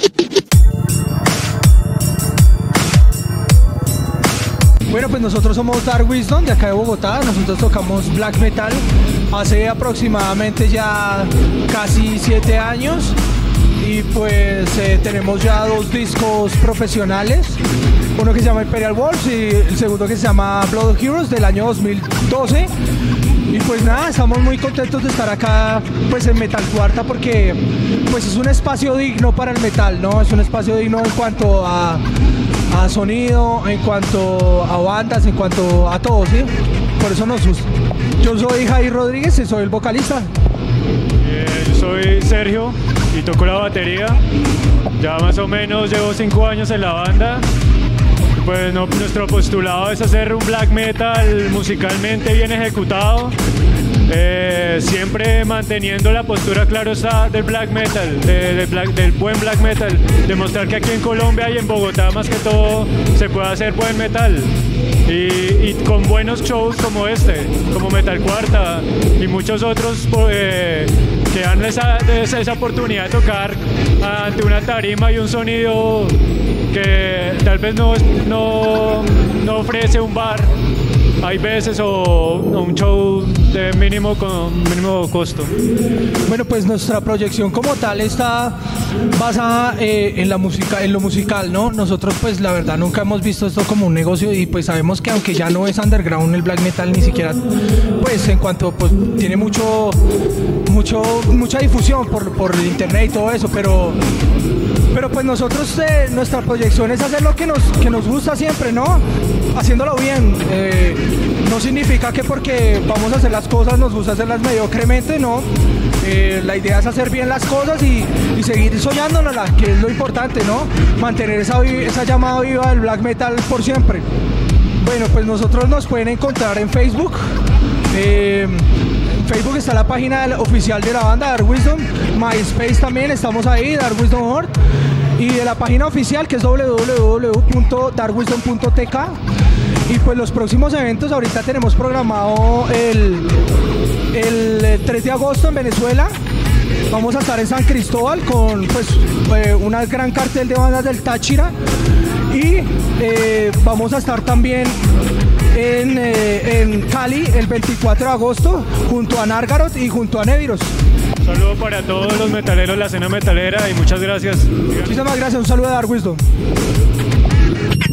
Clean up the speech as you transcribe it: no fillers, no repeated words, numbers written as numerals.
Bueno, pues nosotros somos Dark Wisdom de acá de Bogotá, nosotros tocamos black metal hace aproximadamente ya casi 7 años y pues tenemos ya 2 discos profesionales, uno que se llama Imperial Wolves y el segundo que se llama Blood of Heroes del año 2012. Y pues nada, estamos muy contentos de estar acá pues en Metal Cuarta porque pues es un espacio digno para el metal, ¿no? Es un espacio digno en cuanto a sonido, en cuanto a bandas, en cuanto a todo, ¿sí? Por eso nos gusta. Yo soy Jair Rodríguez y soy el vocalista. Yo soy Sergio y toco la batería. Ya más o menos llevo 5 años en la banda. Pues nuestro postulado es hacer un black metal musicalmente bien ejecutado, siempre manteniendo la postura, claro está, del black metal, del buen black metal, demostrar que aquí en Colombia y en Bogotá más que todo se puede hacer buen metal y con buenos shows como este, como Metal Cuarta y muchos otros que dan esa oportunidad de tocar ante una tarima y un sonido que tal vez no ofrece un bar, hay veces, o un show de mínimo costo. Bueno, pues nuestra proyección como tal está basada en lo musical, ¿no? Nosotros pues la verdad nunca hemos visto esto como un negocio y pues sabemos que aunque ya no es underground el black metal ni siquiera, pues en cuanto pues tiene mucha difusión por internet y todo eso, pero pues nosotros nuestra proyección es hacer lo que nos gusta siempre, ¿no? Haciéndolo bien. No significa que porque vamos a hacer las cosas nos gusta hacerlas mediocremente, ¿no? La idea es hacer bien las cosas y seguir soñándonoslas, que es lo importante, ¿no? Mantener esa llamada viva del black metal por siempre. Bueno, pues nosotros nos pueden encontrar en Facebook. En Facebook está la página oficial de la banda, Dark Wisdom. MySpace también, estamos ahí, Dark Wisdom Horde. Y de la página oficial que es www.darkwisdom.tk. Y pues los próximos eventos, ahorita tenemos programado el 3 de agosto en Venezuela. Vamos a estar en San Cristóbal con pues una gran cartel de bandas del Táchira. Y vamos a estar también en Cali el 24 de agosto junto a Nargaroth y junto a Neviros. Un saludo para todos los metaleros, la escena metalera, y muchas gracias. Muchísimas gracias, un saludo de Dark Wisdom.